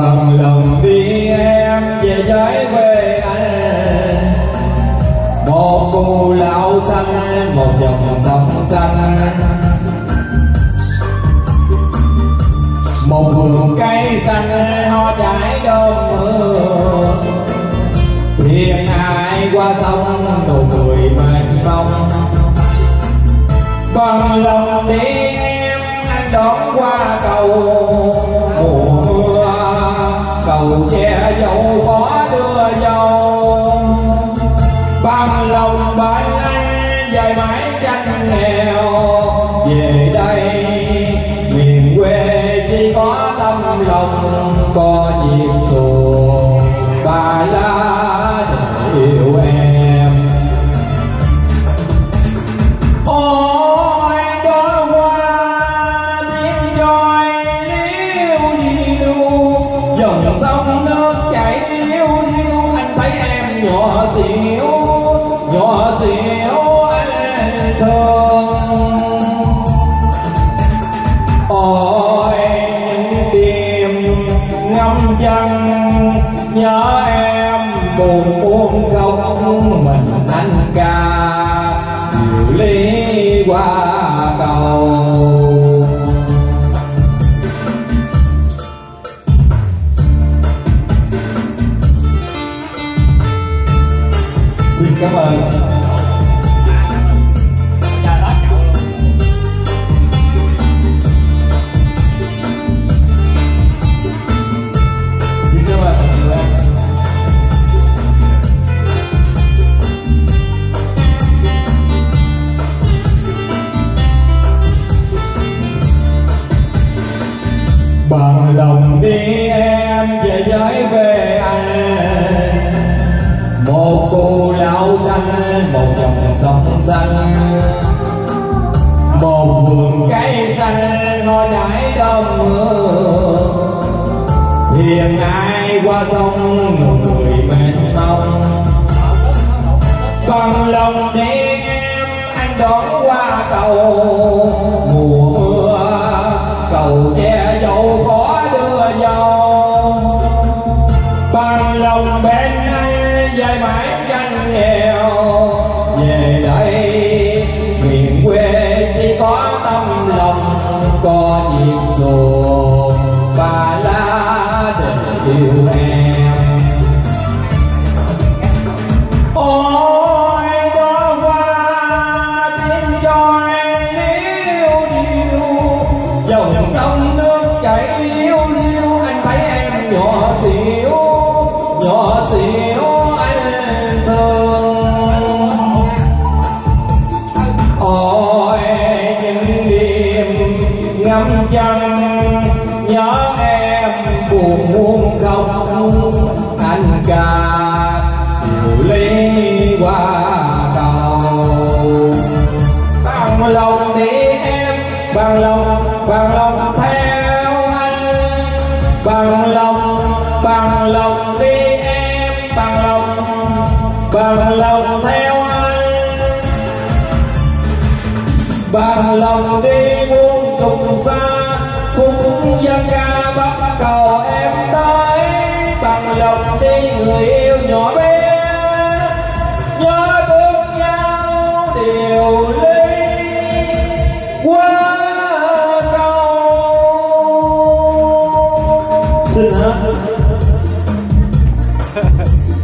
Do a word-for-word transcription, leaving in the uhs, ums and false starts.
bằng lòng đi em về với quê anh, một cù lão xanh một dòng sông xanh, một vườn cây xanh hoa trái đơm mưa, thiên ai qua sông đồ người mênh mông. Bằng lòng đi em anh đón qua cầu mùa mưa, cầu che dâu có đưa dâu. Bằng lòng bên anh dài mãi tranh nghèo, về đây miền quê chỉ có tâm lòng, có chiếc xuồng ba lá để yêu em. Ôi đó qua tiếng choi liêu điêu, dòng sông nước chảy liêu điêu, anh thấy em nhỏ xíu nhỏ xíu anh thương. Ôi những đêm ngâm chân nhớ em buồn buồn không, mình anh ca nhiều ly qua cầu. Xin cảm ơn. Xin cảm ơn nhiều em. Bằng lòng đi em về với quê anh, một cù lão xanh một dòng sông xanh, một vườn cây xanh hoa trái đơm mưa, thiên ai qua sông người mênh mông. Bằng lòng đi em anh đón qua cầu mùa mưa, cầu che dâu có đưa dâu. Bằng lòng bên anh dài mãi tranh nghèo, về đây miền quê chỉ có tâm lòng, có chiếc xuồng ba lá để yêu em. Ôi đó qua tiếng choi liêu điêu, dòng sông nước chảy liêu liêu, anh thấy em nhỏ xíu nhỏ xíu anh thương. Ôi những đêm ngâm chân nhớ em buồn buồn không, anh ca nhiều ly qua cầu. Bằng lòng đi em bằng lòng bằng lòng theo anh, bằng lòng bằng lòng đi em bằng lòng bằng lòng theo anh. Bằng lòng đi muôn trùng xa, cùng dân ca bắt cầu em tới. Bằng lòng đi người yêu nhỏ bé, nhớ thương nhau điều ly qua cầu. Xin hả?